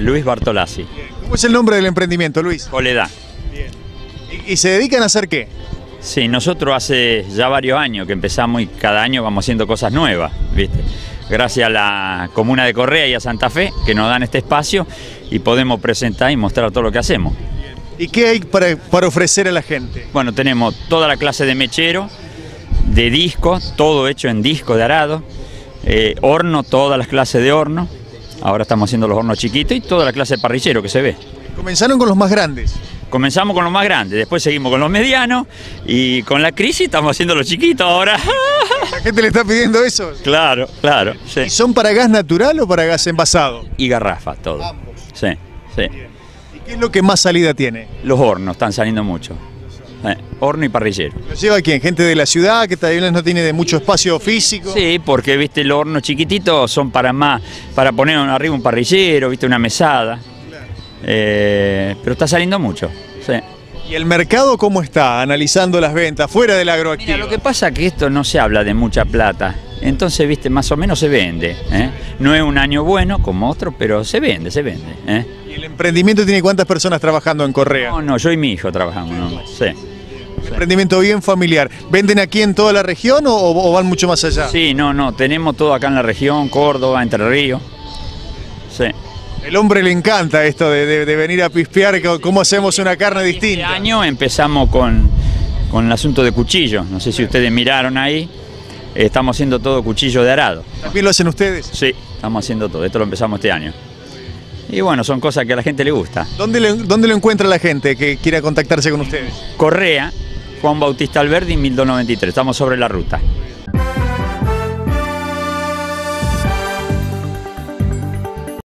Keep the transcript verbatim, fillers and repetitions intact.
Luis Bartolazzi. ¿Cómo es el nombre del emprendimiento, Luis? Coledad. ¿Y, y se dedican a hacer qué? Sí, nosotros hace ya varios años que empezamos y cada año vamos haciendo cosas nuevas, ¿viste? Gracias a la Comuna de Correa y a Santa Fe que nos dan este espacio y podemos presentar y mostrar todo lo que hacemos. ¿Y qué hay para, para ofrecer a la gente? Bueno, tenemos toda la clase de mechero, de disco, todo hecho en disco de arado, eh, horno, todas las clases de horno, ahora estamos haciendo los hornos chiquitos y toda la clase de parrillero que se ve. Comenzaron con los más grandes. Comenzamos con los más grandes, después seguimos con los medianos y con la crisis estamos haciendo los chiquitos ahora. ¿La gente le está pidiendo eso? Claro, claro. Sí. ¿Y son para gas natural o para gas envasado? Y garrafa, todo. Ambos. Sí, sí. ¿Y qué es lo que más salida tiene? Los hornos están saliendo mucho. Eh, horno y parrillero. ¿Lo lleva quién? ¿Gente de la ciudad que tal vez no tiene de mucho espacio físico? Sí, porque viste el horno chiquitito son para más, para poner arriba un parrillero, viste una mesada. Eh, pero está saliendo mucho. Sí. ¿Y el mercado cómo está? Analizando las ventas, fuera del agroactivo. Mira, lo que pasa es que esto no se habla de mucha plata. Entonces, viste, más o menos se vende. ¿eh? No es un año bueno como otro, pero se vende, se vende. ¿eh? ¿Y el emprendimiento tiene cuántas personas trabajando en Correa? No, no, yo y mi hijo trabajamos. ¿no? Sí. Un emprendimiento bien familiar. ¿Venden aquí en toda la región o, o van mucho más allá? Sí, no, no, tenemos todo acá en la región, Córdoba, Entre Ríos. Sí. El hombre le encanta esto de, de, de venir a pispear cómo hacemos una carne Este distinta. año empezamos con, con el asunto de cuchillos. No sé si ustedes miraron ahí. Estamos haciendo todo cuchillo de arado. ¿También lo hacen ustedes? Sí, estamos haciendo todo. Esto lo empezamos este año. Y bueno, son cosas que a la gente le gusta. ¿Dónde, le, dónde lo encuentra la gente que quiera contactarse con ustedes? Correa, Juan Bautista Alberdi, mil doscientos noventa y tres. Estamos sobre la ruta.